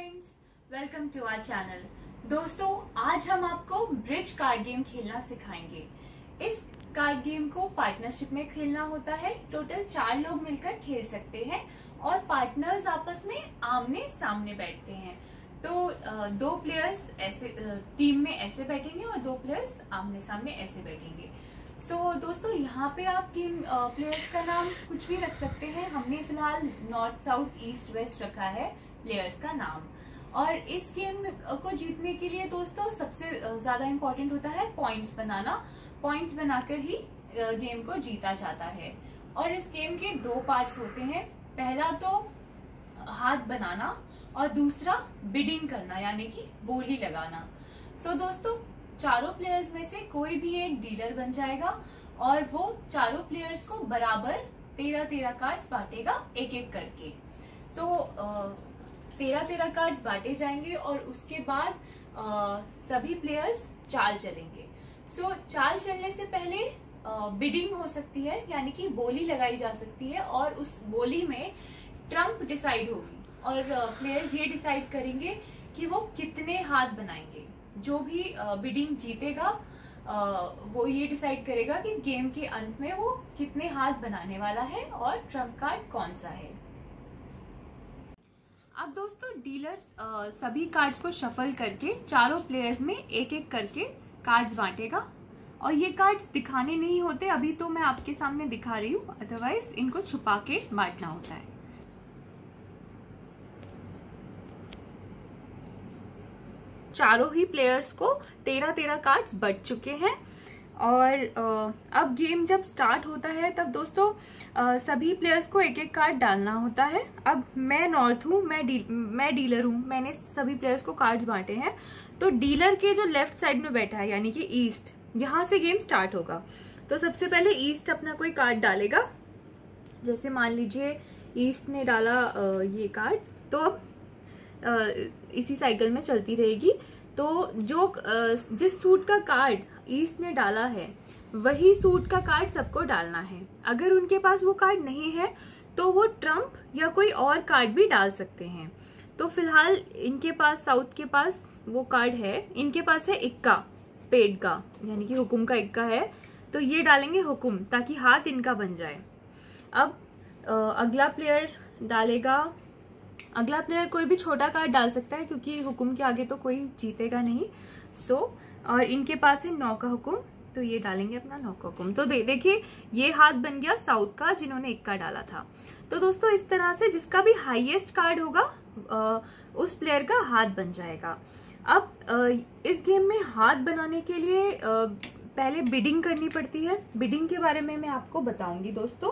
Friends, welcome to our channel. दोस्तों, आज हम आपको ब्रिज कार्ड गेम खेलना सिखाएंगे। इस कार्ड गेम को पार्टनरशिप में खेलना होता है। टोटल 4 लोग मिलकर खेल सकते हैं और पार्टनर्स आपस में आमने सामने बैठते हैं। तो 2 प्लेयर्स ऐसे टीम में ऐसे बैठेंगे और 2 प्लेयर्स आमने सामने ऐसे बैठेंगे। दोस्तों, यहाँ पे आप टीम प्लेयर्स का नाम कुछ भी रख सकते हैं। हमने फिलहाल नॉर्थ, साउथ, ईस्ट, वेस्ट रखा है प्लेयर्स का नाम। और इस गेम को जीतने के लिए दोस्तों सबसे ज्यादा इम्पोर्टेंट होता है पॉइंट्स बनाना। पॉइंट्स बनाकर ही गेम को जीता जाता है। और इस गेम के 2 पार्ट्स होते हैं। पहला तो हाथ बनाना और दूसरा बिडिंग करना, यानी कि बोली लगाना। दोस्तों, चारों प्लेयर्स में से कोई भी एक डीलर बन जाएगा और वो चारों प्लेयर्स को बराबर 13 कार्ड्स बांटेगा एक एक करके। 13 कार्ड्स बांटे जाएंगे और उसके बाद सभी प्लेयर्स चाल चलेंगे। चाल चलने से पहले बिडिंग हो सकती है, यानी कि बोली लगाई जा सकती है और उस बोली में ट्रम्प डिसाइड होगी और प्लेयर्स ये डिसाइड करेंगे कि वो कितने हाथ बनाएंगे। जो भी बिडिंग जीतेगा वो ये डिसाइड करेगा कि गेम के अंत में वो कितने हाथ बनाने वाला है और ट्रम्प कार्ड कौन सा है। अब दोस्तों, डीलर्स सभी कार्ड्स को शफल करके चारों प्लेयर्स में एक एक करके कार्ड्स बांटेगा। और ये कार्ड्स दिखाने नहीं होते, अभी तो मैं आपके सामने दिखा रही हूँ, अदरवाइज इनको छुपा के बांटना होता है। चारों ही प्लेयर्स को 13 कार्ड्स बट चुके हैं। और अब गेम जब स्टार्ट होता है तब दोस्तों सभी प्लेयर्स को एक एक कार्ड डालना होता है। अब मैं नॉर्थ हूँ, मैं डीलर हूँ, मैंने सभी प्लेयर्स को कार्ड्स बांटे हैं। तो डीलर के जो लेफ्ट साइड में बैठा है, यानी कि ईस्ट, यहाँ से गेम स्टार्ट होगा। तो सबसे पहले ईस्ट अपना कोई कार्ड डालेगा। जैसे मान लीजिए ईस्ट ने डाला ये कार्ड, तो अब इसी साइकिल में चलती रहेगी। तो जो जिस सूट का कार्ड ईस्ट ने डाला है वही सूट का कार्ड सबको डालना है। अगर उनके पास वो कार्ड नहीं है तो वो ट्रम्प या कोई और कार्ड भी डाल सकते हैं। तो फिलहाल इनके पास, साउथ के पास वो कार्ड है, इनके पास है इक्का, स्पेड का, यानी कि हुकुम का इक्का है। तो ये डालेंगे हुकुम, ताकि हाथ इनका बन जाए। अब अगला प्लेयर डालेगा। अगला प्लेयर कोई भी छोटा कार्ड डाल सकता है, क्योंकि हुकुम के आगे तो कोई जीतेगा नहीं। और इनके पास है 9 का हुकुम, तो ये डालेंगे अपना 9 का हुकुम। तो देखिए ये हाथ बन गया साउथ का, जिन्होंने इक्का डाला था। तो दोस्तों, इस तरह से जिसका भी हाईएस्ट कार्ड होगा उस प्लेयर का हाथ बन जाएगा। अब इस गेम में हाथ बनाने के लिए पहले बिडिंग करनी पड़ती है। बिडिंग के बारे में मैं आपको बताऊंगी दोस्तों।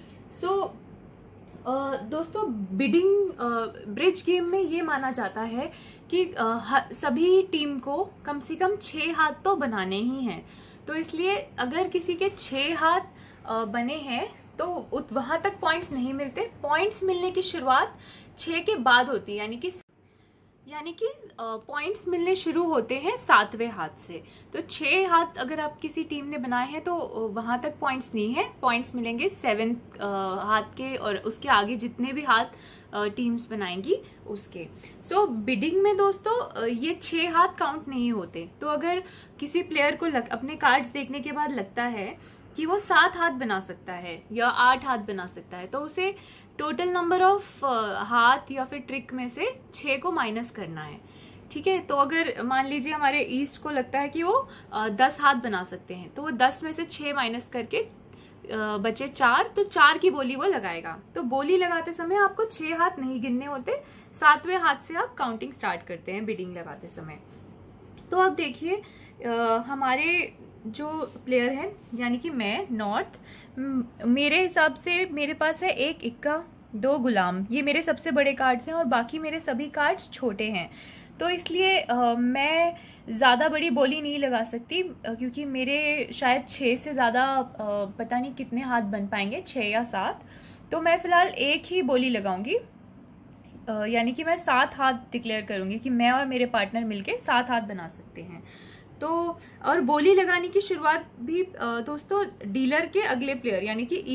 दोस्तों, बिडिंग ब्रिज गेम में ये माना जाता है कि सभी टीम को कम से कम 6 हाथ तो बनाने ही हैं। तो इसलिए अगर किसी के 6 हाथ बने हैं तो वहां तक पॉइंट्स नहीं मिलते। पॉइंट्स मिलने की शुरुआत 6 के बाद होती है, यानी कि पॉइंट्स मिलने शुरू होते हैं 7वें हाथ से। तो 6 हाथ अगर आप किसी टीम ने बनाए हैं तो वहां तक पॉइंट्स नहीं है। पॉइंट्स मिलेंगे 7 हाथ के, और उसके आगे जितने भी हाथ टीम्स बनाएंगी उसके। बिडिंग में दोस्तों ये 6 हाथ काउंट नहीं होते। तो अगर किसी प्लेयर को अपने कार्ड्स देखने के बाद लगता है कि वो 7 हाथ बना सकता है या 8 हाथ बना सकता है, तो उसे टोटल नंबर ऑफ हाथ या फिर ट्रिक में से 6 को माइनस करना है। ठीक है। तो अगर मान लीजिए हमारे ईस्ट को लगता है कि वो 10 हाथ बना सकते हैं, तो वो 10 में से 6 माइनस करके बचे 4, तो 4 की बोली वो लगाएगा। तो बोली लगाते समय आपको 6 हाथ नहीं गिनने होते, 7वें हाथ से आप काउंटिंग स्टार्ट करते हैं बिडिंग लगाते समय। तो अब देखिए हमारे जो प्लेयर हैं, यानी कि मैं नॉर्थ, मेरे हिसाब से मेरे पास है 1 इक्का, 2 गुलाम। ये मेरे सबसे बड़े कार्ड्स हैं और बाकी मेरे सभी कार्ड्स छोटे हैं। तो इसलिए मैं ज़्यादा बड़ी बोली नहीं लगा सकती, क्योंकि मेरे शायद 6 से ज़्यादा पता नहीं कितने हाथ बन पाएंगे, 6 या 7। तो मैं फिलहाल एक ही बोली लगाऊंगी, यानी कि मैं 7 हाथ डिक्लेयर करूंगी कि मैं और मेरे पार्टनर मिलके 7 हाथ बना सकते हैं। तो और बोली लगाने की शुरुआत भी दोस्तों डीलर के अगले प्लेयर, यानी कि ईस्ट,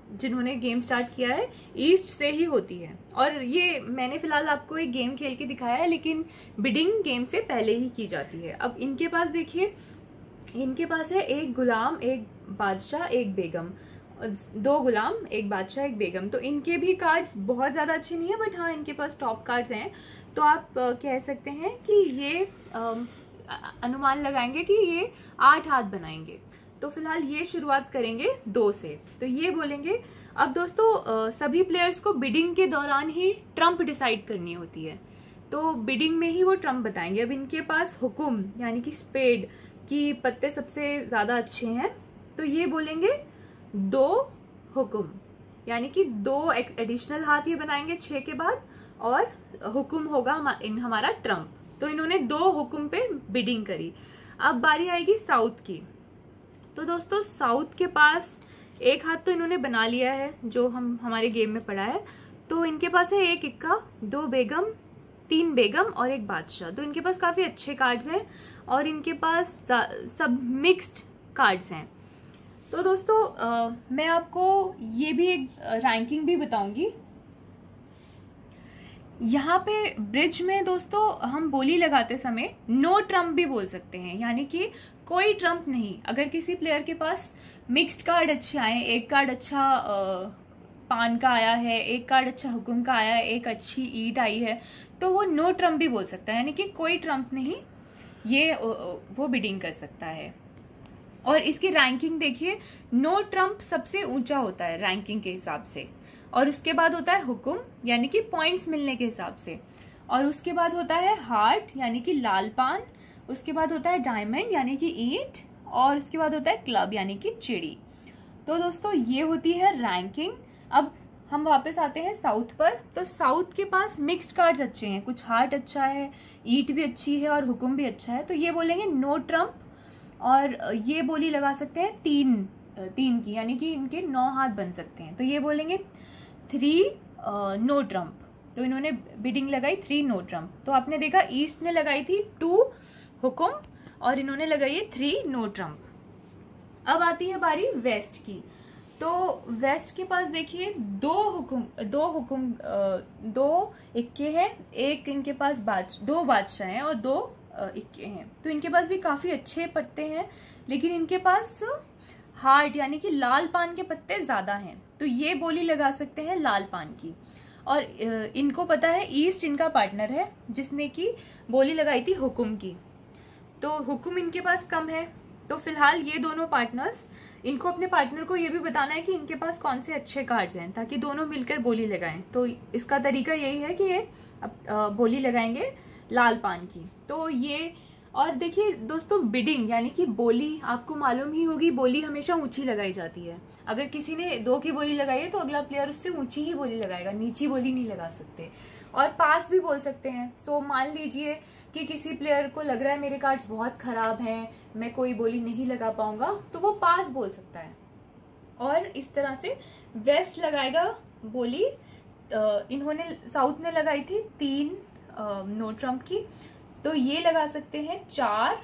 जिन्होंने गेम स्टार्ट किया है ईस्ट से ही होती है। और ये मैंने फिलहाल आपको एक गेम खेल के दिखाया है, लेकिन बिडिंग गेम से पहले ही की जाती है। अब इनके पास देखिए, इनके पास है एक गुलाम, एक बादशाह, एक बेगम, 2 गुलाम, एक बादशाह, एक बेगम। तो इनके भी कार्ड्स बहुत ज्यादा अच्छे नहीं है, बट हाँ इनके पास टॉप कार्ड्स हैं। तो आप कह सकते हैं कि ये अनुमान लगाएंगे कि ये 8 हाथ बनाएंगे। तो फिलहाल ये शुरुआत करेंगे 2 से। तो ये बोलेंगे। अब दोस्तों सभी प्लेयर्स को बिडिंग के दौरान ही ट्रम्प डिसाइड करनी होती है, तो बिडिंग में ही वो ट्रम्प बताएंगे। अब इनके पास हुकुम यानी कि स्पेड की पत्ते सबसे ज्यादा अच्छे हैं, तो ये बोलेंगे 2 हुकुम, यानी कि 2 एडिशनल हाथ ये बनाएंगे 6 के बाद, और हुकुम होगा हमारा ट्रम्प। तो इन्होंने 2 हुकुम पे बिडिंग करी। अब बारी आएगी साउथ की। तो दोस्तों साउथ के पास एक हाथ तो इन्होंने बना लिया है, जो हमारे गेम में पड़ा है। तो इनके पास है 1 इक्का, 2 बेगम, 3 बेगम और 1 बादशाह। तो इनके पास काफी अच्छे कार्ड्स हैं और इनके पास सब मिक्स्ड कार्ड्स हैं। तो दोस्तों मैं आपको ये भी एक रैंकिंग भी बताऊंगी। यहाँ पे ब्रिज में दोस्तों हम बोली लगाते समय नो ट्रम्प भी बोल सकते हैं, यानी कि कोई ट्रम्प नहीं। अगर किसी प्लेयर के पास मिक्स्ड कार्ड अच्छे आए, एक कार्ड अच्छा पान का आया है, एक कार्ड अच्छा हुकुम का आया है, एक अच्छी ईट आई है, तो वो नो ट्रम्प भी बोल सकता है, यानी कि कोई ट्रम्प नहीं, ये वो बिडिंग कर सकता है। और इसकी रैंकिंग देखिए, नो ट्रम्प सबसे ऊंचा होता है रैंकिंग के हिसाब से, और उसके बाद होता है हुकुम यानी कि पॉइंट्स मिलने के हिसाब से, और उसके बाद होता है हार्ट यानी कि लाल पान, उसके बाद होता है डायमंड यानी कि ईंट, और उसके बाद होता है क्लब यानी कि चिड़ी। तो दोस्तों ये होती है रैंकिंग। अब हम वापस आते हैं साउथ पर। तो साउथ के पास मिक्स्ड कार्ड्स अच्छे हैं, कुछ हार्ट अच्छा है, ईट भी अच्छी है और हुकुम भी अच्छा है। तो ये बोलेंगे नो ट्रम्प, और ये बोली लगा सकते हैं 3 की, यानी कि इनके 9 हाथ बन सकते हैं। तो ये बोलेंगे 3 नो ट्रम्प। तो इन्होंने बिडिंग लगाई 3 नो ट्रम्प। तो आपने देखा ईस्ट ने लगाई थी 2 हुकुम और इन्होंने लगाई है 3 नो ट्रम्प। अब आती है बारी वेस्ट की। तो वेस्ट के पास देखिए 2 इक्के हैं, एक इनके पास 2 बादशाह हैं और 2 इक्के हैं। तो इनके पास भी काफी अच्छे पत्ते हैं, लेकिन इनके पास हार्ट यानी कि लाल पान के पत्ते ज्यादा हैं। तो ये बोली लगा सकते हैं लाल पान की। और इनको पता है ईस्ट इनका पार्टनर है, जिसने की बोली लगाई थी हुकुम की। तो हुकुम इनके पास कम है। तो फिलहाल ये दोनों पार्टनर्स, इनको अपने पार्टनर को ये भी बताना है कि इनके पास कौन से अच्छे कार्ड्स हैं, ताकि दोनों मिलकर बोली लगाएं। तो इसका तरीका यही है कि ये बोली लगाएंगे लाल पान की। तो ये, और देखिए दोस्तों बिडिंग यानी कि बोली, आपको मालूम ही होगी बोली हमेशा ऊंची लगाई जाती है। अगर किसी ने 2 की बोली लगाई है तो अगला प्लेयर उससे ऊंची ही बोली लगाएगा, नीची बोली नहीं लगा सकते। और पास भी बोल सकते हैं। सो मान लीजिए कि किसी प्लेयर को लग रहा है मेरे कार्ड्स बहुत खराब हैं, मैं कोई बोली नहीं लगा पाऊंगा, तो वो पास बोल सकता है। और इस तरह से वेस्ट लगाएगा बोली, इन्होंने साउथ ने लगाई थी 3 नो ट्रम्प की, तो ये लगा सकते हैं 4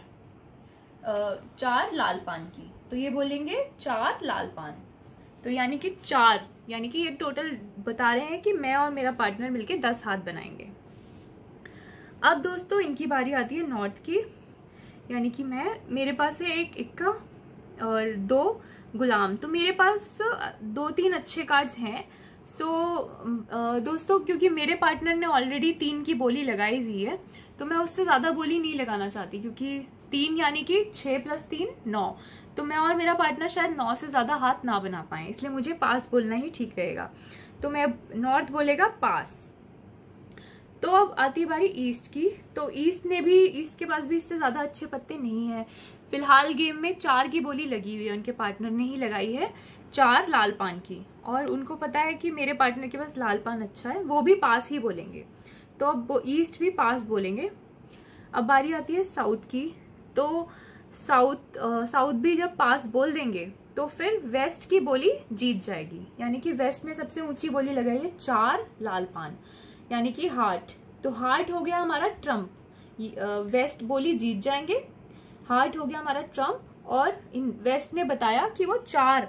लाल पान की। तो ये बोलेंगे 4 लाल पान। तो यानी कि 4, यानी कि ये टोटल बता रहे हैं कि मैं और मेरा पार्टनर मिलके 10 हाथ बनाएंगे। अब दोस्तों इनकी बारी आती है नॉर्थ की, यानी कि मेरे पास है 1 इक्का और 2 गुलाम। तो मेरे पास 2-3 अच्छे कार्ड्स हैं। सो दोस्तों क्योंकि मेरे पार्टनर ने ऑलरेडी 3 की बोली लगाई हुई है, तो मैं उससे ज्यादा बोली नहीं लगाना चाहती, क्योंकि 3 यानी कि 6 + 3 9। तो मैं और मेरा पार्टनर शायद 9 से ज्यादा हाथ ना बना पाए, इसलिए मुझे पास बोलना ही ठीक रहेगा। तो मैं नॉर्थ बोलेगा पास। तो अब आती बारी ईस्ट की। तो ईस्ट के पास भी इससे ज्यादा अच्छे पत्ते नहीं है। फिलहाल गेम में 4 की बोली लगी हुई है, उनके पार्टनर ने ही लगाई है 4 लाल पान की, और उनको पता है कि मेरे पार्टनर के पास लाल पान अच्छा है, वो भी पास ही बोलेंगे। तो अब वो ईस्ट भी पास बोलेंगे। अब बारी आती है साउथ की। तो साउथ भी जब पास बोल देंगे तो फिर वेस्ट की बोली जीत जाएगी, यानी कि वेस्ट ने सबसे ऊंची बोली लगाई है 4 लाल पान, यानी कि हार्ट। तो हार्ट हो गया हमारा ट्रम्प, वेस्ट बोली जीत जाएंगे, हार्ट हो गया हमारा ट्रम्प। और इन वेस्ट ने बताया कि वो 4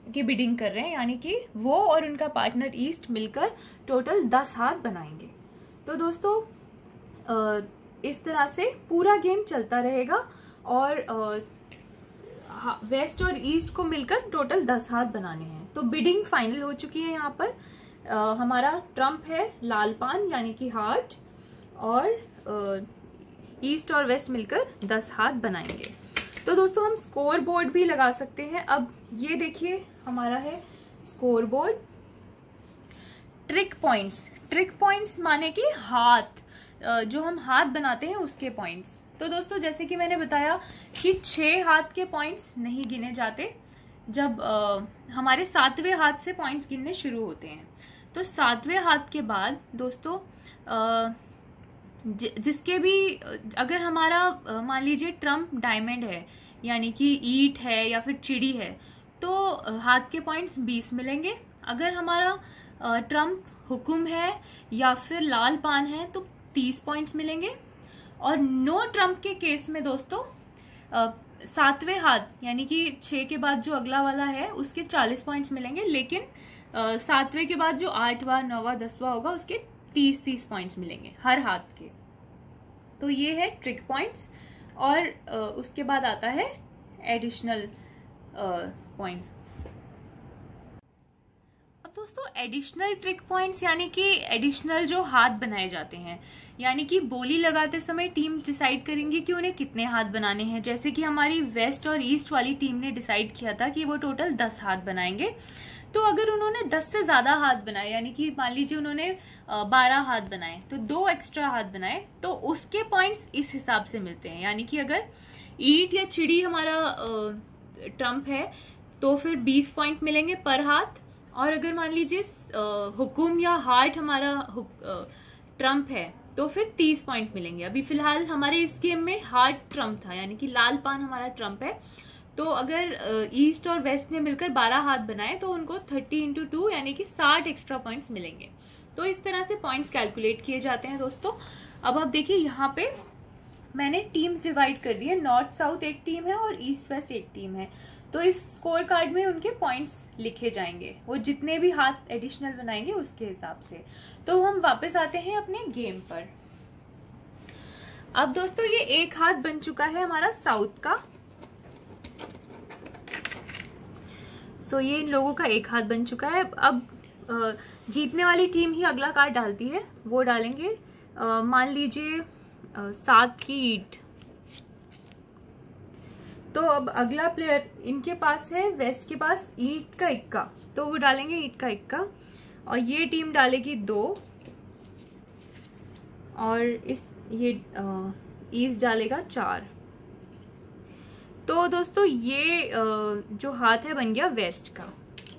की बिडिंग कर रहे हैं, यानी कि वो और उनका पार्टनर ईस्ट मिलकर टोटल 10 हाथ बनाएंगे। तो दोस्तों इस तरह से पूरा गेम चलता रहेगा और वेस्ट और ईस्ट को मिलकर टोटल 10 हाथ बनाने हैं। तो बिडिंग फाइनल हो चुकी है। यहाँ पर हमारा ट्रम्प है लाल पान यानी कि हार्ट, और ईस्ट और वेस्ट मिलकर 10 हाथ बनाएंगे। तो दोस्तों हम स्कोर बोर्ड भी लगा सकते हैं। अब ये देखिए हमारा है स्कोर बोर्ड। ट्रिक पॉइंट्स माने कि हाथ, जो हम हाथ बनाते हैं उसके पॉइंट्स। तो दोस्तों जैसे कि मैंने बताया कि 6 हाथ के पॉइंट्स नहीं गिने जाते, जब हमारे 7वें हाथ से पॉइंट्स गिनने शुरू होते हैं। तो 7वें हाथ के बाद दोस्तों जिसके भी, अगर हमारा मान लीजिए ट्रम्प डायमंड है यानी कि ईट है या फिर चिड़ी है, तो हाथ के पॉइंट्स 20 मिलेंगे। अगर हमारा ट्रम्प हुकुम है या फिर लाल पान है तो 30 पॉइंट्स मिलेंगे। और नो ट्रम्प के केस में दोस्तों 7वें हाथ यानी कि 6 के बाद जो अगला वाला है उसके 40 पॉइंट्स मिलेंगे, लेकिन 7वें के बाद जो 8वां 9वां 10वां होगा उसके 30 पॉइंट्स मिलेंगे हर हाथ के। तो ये है ट्रिक पॉइंट्स, और उसके बाद आता है एडिशनल पॉइंट्स। अब दोस्तों एडिशनल ट्रिक पॉइंट्स यानी कि एडिशनल जो हाथ बनाए जाते हैं, यानी कि बोली लगाते समय टीम डिसाइड करेंगी कि उन्हें कितने हाथ बनाने हैं। जैसे कि हमारी वेस्ट और ईस्ट वाली टीम ने डिसाइड किया था कि वो टोटल 10 हाथ बनाएंगे। तो अगर उन्होंने 10 से ज्यादा हाथ बनाए, यानी कि मान लीजिए उन्होंने 12 हाथ बनाए तो 2 एक्स्ट्रा हाथ बनाए, तो उसके पॉइंट्स इस हिसाब से मिलते हैं। यानी कि अगर ईट या चिड़ी हमारा ट्रम्प है तो फिर 20 पॉइंट मिलेंगे पर हाथ, और अगर मान लीजिए हुकुम या हार्ट हमारा ट्रम्प है तो फिर 30 पॉइंट मिलेंगे। अभी फिलहाल हमारे इस गेम में हार्ट ट्रम्प था, यानी कि लाल पान हमारा ट्रम्प है। तो अगर ईस्ट और वेस्ट ने मिलकर 12 हाथ बनाए तो उनको 30 × 2 यानी कि 60 एक्स्ट्रा पॉइंट्स मिलेंगे। तो इस तरह से पॉइंट्स कैलकुलेट किए जाते हैं दोस्तों। अब आप देखिए यहाँ पे मैंने टीम्स डिवाइड कर दी है, नॉर्थ साउथ एक टीम है और ईस्ट वेस्ट एक टीम है। तो इस स्कोर कार्ड में उनके पॉइंट्स लिखे जाएंगे, वो जितने भी हाथ एडिशनल बनाएंगे उसके हिसाब से। तो हम वापस आते हैं अपने गेम पर। अब दोस्तों ये एक हाथ बन चुका है हमारा साउथ का। सो ये इन लोगों का एक हाथ बन चुका है। अब जीतने वाली टीम ही अगला कार्ड डालती है, वो डालेंगे मान लीजिए 7 की ईट। तो अब अगला प्लेयर, इनके पास है वेस्ट के पास ईट का इक्का, तो वो डालेंगे ईट का इक्का, और ये टीम डालेगी 2, और ये ईस्ट डालेगा 4। तो दोस्तों ये जो हाथ है बन गया वेस्ट का।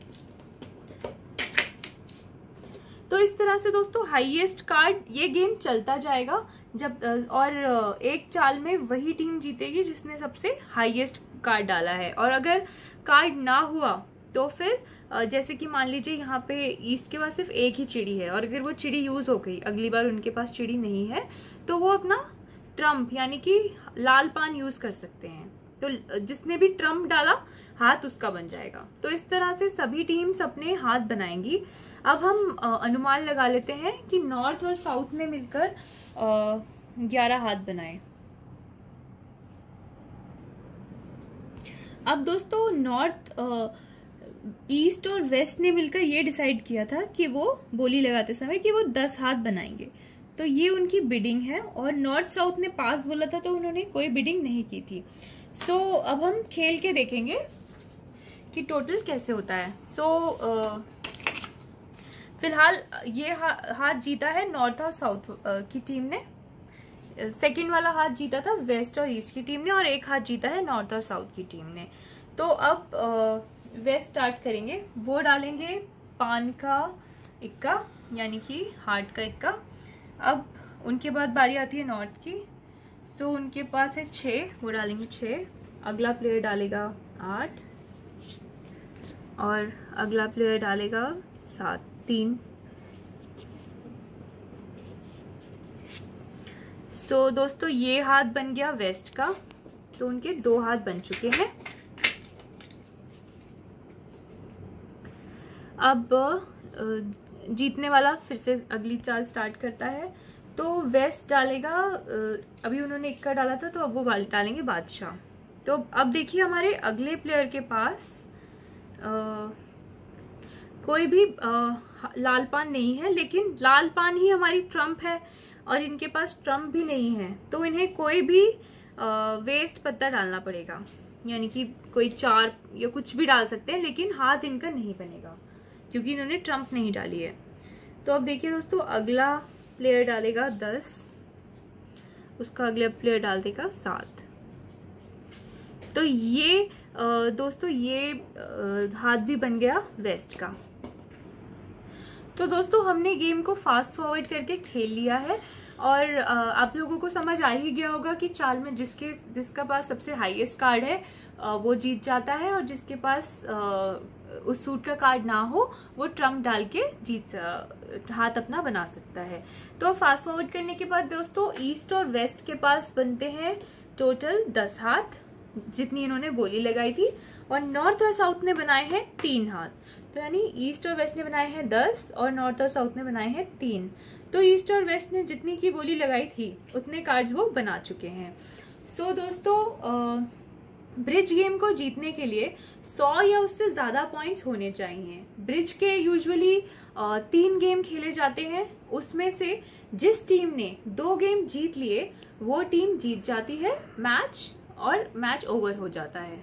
तो इस तरह से दोस्तों हाईएस्ट कार्ड, ये गेम चलता जाएगा जब और एक चाल में वही टीम जीतेगी जिसने सबसे हाईएस्ट कार्ड डाला है। और अगर कार्ड ना हुआ तो फिर जैसे कि मान लीजिए यहाँ पे ईस्ट के पास सिर्फ एक ही चिड़ी है, और अगर वो चिड़ी यूज हो गई, अगली बार उनके पास चिड़ी नहीं है, तो वो अपना ट्रम्प यानी कि लाल पान यूज कर सकते हैं। तो जिसने भी ट्रम्प डाला हाथ उसका बन जाएगा। तो इस तरह से सभी टीम्स अपने हाथ बनाएंगी। अब हम अनुमान लगा लेते हैं कि नॉर्थ और साउथ ने मिलकर 11 हाथ बनाए। अब दोस्तों नॉर्थ, ईस्ट और वेस्ट ने मिलकर ये डिसाइड किया था कि वो बोली लगाते समय कि वो 10 हाथ बनाएंगे। तो ये उनकी बिडिंग है, और नॉर्थ साउथ ने पास बोला था तो उन्होंने कोई बिडिंग नहीं की थी। सो अब हम खेल के देखेंगे कि टोटल कैसे होता है। सो फिलहाल ये हाथ जीता है नॉर्थ और साउथ की टीम ने, सेकंड वाला हाथ जीता था वेस्ट और ईस्ट की टीम ने, और एक हाथ जीता है नॉर्थ और साउथ की टीम ने। तो अब वेस्ट स्टार्ट करेंगे, वो डालेंगे पान का इक्का यानी कि हार्ट का इक्का। अब उनके बाद बारी आती है नॉर्थ की। सो उनके पास है 6, वो डालेंगे 6, अगला प्लेयर डालेगा 8, और अगला प्लेयर डालेगा 7, 3। सो दोस्तों ये हाथ बन गया वेस्ट का, तो उनके 2 हाथ बन चुके हैं। अब जीतने वाला फिर से अगली चाल स्टार्ट करता है। तो वेस्ट डालेगा, अभी उन्होंने इक्का डाला था तो अब वो डालेंगे बादशाह। तो अब देखिए हमारे अगले प्लेयर के पास कोई भी लाल पान नहीं है, लेकिन लाल पान ही हमारी ट्रम्प है और इनके पास ट्रम्प भी नहीं है, तो इन्हें कोई भी वेस्ट पत्ता डालना पड़ेगा, यानी कि कोई 4 या कुछ भी डाल सकते हैं, लेकिन हाथ इनका नहीं बनेगा क्योंकि इन्होंने ट्रम्प नहीं डाली है। तो अब देखिए दोस्तों, अगला प्लेयर डालेगा 10, उसका अगला प्लेयर डाल देगा 7। तो ये दोस्तों ये हाथ भी बन गया वेस्ट का। तो दोस्तों हमने गेम को फास्ट फॉरवर्ड करके खेल लिया है और आप लोगों को समझ आ ही गया होगा कि चाल में जिसका पास सबसे हाईएस्ट कार्ड है वो जीत जाता है, और जिसके पास उस सूट का कार्ड ना हो वो ट्रम्प डाल के हाथ अपना बना सकता है। तो फास्ट फॉरवर्ड करने के बाद दोस्तों ईस्ट और वेस्ट के पास बनते हैं टोटल 10 हाथ, जितनी इन्होंने बोली लगाई थी, और नॉर्थ और साउथ ने बनाए हैं 3 हाथ। तो यानी ईस्ट और वेस्ट ने बनाए हैं 10 और नॉर्थ और साउथ ने बनाए हैं 3। तो ईस्ट और वेस्ट ने जितनी की बोली लगाई थी उतने कार्ड्स वो बना चुके हैं। सो दोस्तों ब्रिज गेम को जीतने के लिए 100 या उससे ज्यादा पॉइंट्स होने चाहिए। ब्रिज के यूजुअली 3 गेम खेले जाते हैं, उसमें से जिस टीम ने 2 गेम जीत लिए वो टीम जीत जाती है मैच, और मैच ओवर हो जाता है।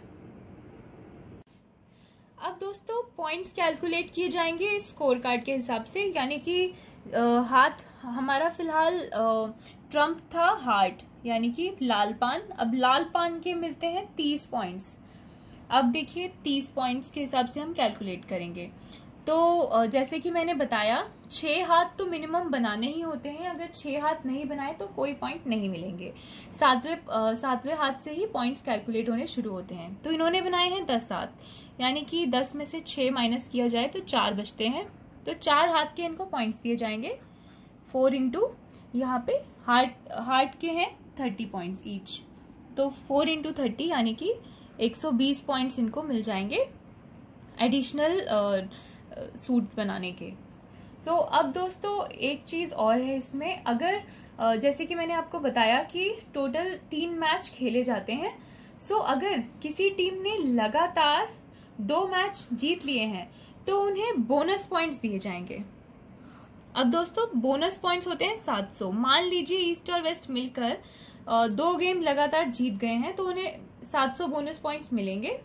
अब दोस्तों पॉइंट्स कैलकुलेट किए जाएंगे स्कोर कार्ड के हिसाब से, यानी कि हाथ हमारा फिलहाल ट्रम्प था हार्ट, यानी कि लाल पान। अब लाल पान के मिलते हैं 30 पॉइंट्स। अब देखिए 30 पॉइंट्स के हिसाब से हम कैलकुलेट करेंगे। तो जैसे कि मैंने बताया 6 हाथ तो मिनिमम बनाने ही होते हैं, अगर 6 हाथ नहीं बनाए तो कोई पॉइंट नहीं मिलेंगे। 7वें हाथ से ही पॉइंट्स कैलकुलेट होने शुरू होते हैं। तो इन्होंने बनाए हैं 10 हाथ, यानी कि 10 में से 6 माइनस किया जाए तो 4 बचते हैं। तो 4 हाथ के इनको पॉइंट्स दिए जाएंगे 4 इंटू, यहाँ पे हार्ट के हैं 30 पॉइंट्स ईच, तो 4 इंटू 30 यानी कि 120 पॉइंट्स इनको मिल जाएंगे एडिशनल सूट बनाने के। सो अब दोस्तों एक चीज और है इसमें, अगर जैसे कि मैंने आपको बताया कि टोटल 3 मैच खेले जाते हैं। सो अगर किसी टीम ने लगातार 2 मैच जीत लिए हैं तो उन्हें बोनस पॉइंट्स दिए जाएंगे। अब दोस्तों बोनस पॉइंट्स होते हैं 700। मान लीजिए ईस्ट और वेस्ट मिलकर 2 गेम लगातार जीत गए हैं तो उन्हें 700 बोनस पॉइंट्स मिलेंगे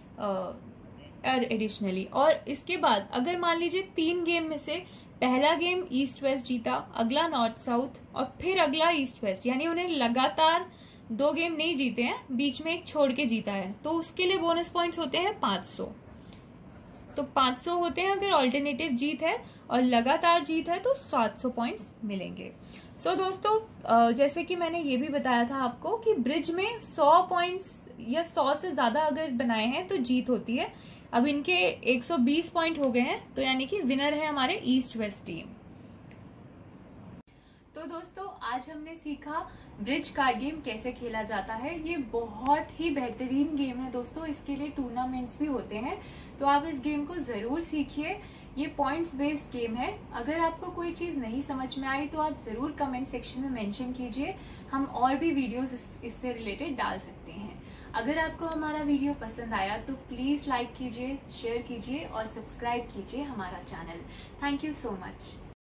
एडिशनली। और इसके बाद अगर मान लीजिए 3 गेम में से पहला गेम ईस्ट वेस्ट जीता, अगला नॉर्थ साउथ और फिर अगला ईस्ट वेस्ट, यानी उन्हें लगातार 2 गेम नहीं जीते हैं, बीच में एक छोड़ के जीता है, तो उसके लिए बोनस पॉइंट्स होते हैं 500। तो 500 होते हैं अगर ऑल्टरनेटिव जीत है, और लगातार जीत है तो 700 पॉइंट्स मिलेंगे। सो दोस्तों जैसे कि मैंने ये भी बताया था आपको कि ब्रिज में 100 पॉइंट्स या 100 से ज्यादा अगर बनाए हैं तो जीत होती है। अब इनके 120 पॉइंट हो गए हैं, तो यानी कि विनर है हमारे ईस्ट वेस्ट टीम। तो दोस्तों आज हमने सीखा ब्रिज कार्ड गेम कैसे खेला जाता है। ये बहुत ही बेहतरीन गेम है दोस्तों, इसके लिए टूर्नामेंट्स भी होते हैं, तो आप इस गेम को जरूर सीखिए। ये पॉइंट्स बेस्ड गेम है। अगर आपको कोई चीज नहीं समझ में आई तो आप जरूर कमेंट सेक्शन में मेंशन कीजिए, हम और भी वीडियोस इससे रिलेटेड डाल सकते हैं। अगर आपको हमारा वीडियो पसंद आया तो प्लीज लाइक कीजिए, शेयर कीजिए और सब्सक्राइब कीजिए हमारा channel. Thank you so much.